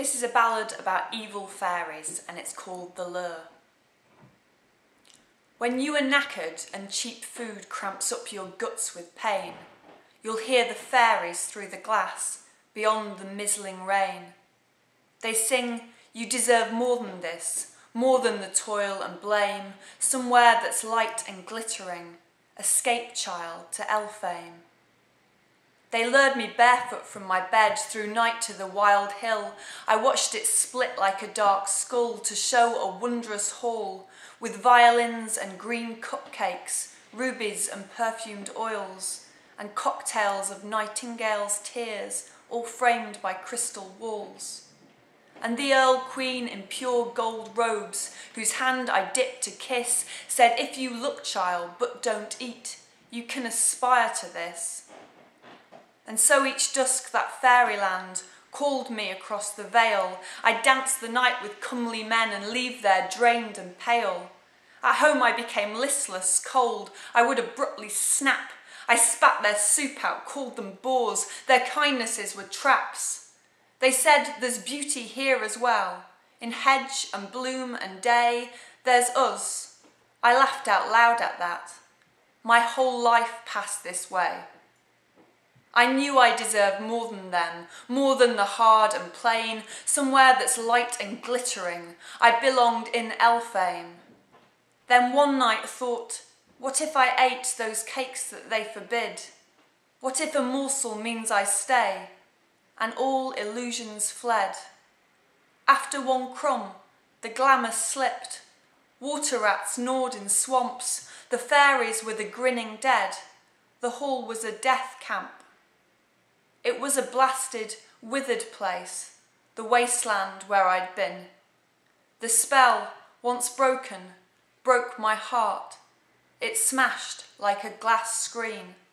This is a ballad about evil fairies, and it's called The Lure. When you are knackered and cheap food cramps up your guts with pain, you'll hear the fairies through the glass, beyond the mizzling rain. They sing, you deserve more than this, more than the toil and blame, somewhere that's light and glittering, escape child to Elfame. They lured me barefoot from my bed through night to the wild hill. I watched it split like a dark skull to show a wondrous hall with violins and green cupcakes, rubies and perfumed oils, and cocktails of nightingales' tears, all framed by crystal walls. And the Earl Queen in pure gold robes, whose hand I dipped to kiss, said, if you look, child, but don't eat, you can aspire to this. And so each dusk that fairyland called me across the vale. I'd dance the night with comely men and leave there drained and pale. At home I became listless, cold, I would abruptly snap. I spat their soup out, called them bores, their kindnesses were traps. They said, there's beauty here as well, in hedge and bloom and day, there's us. I laughed out loud at that. My whole life passed this way. I knew I deserved more than them, more than the hard and plain, somewhere that's light and glittering. I belonged in Elfame. Then one night thought, what if I ate those cakes that they forbid? What if a morsel means I stay, and all illusions fled? After one crumb, the glamour slipped. Water rats gnawed in swamps, the fairies were the grinning dead. The hall was a death camp. It was a blasted, withered place, the wasteland where I'd been. The spell, once broken, broke my heart. It smashed like a glass screen.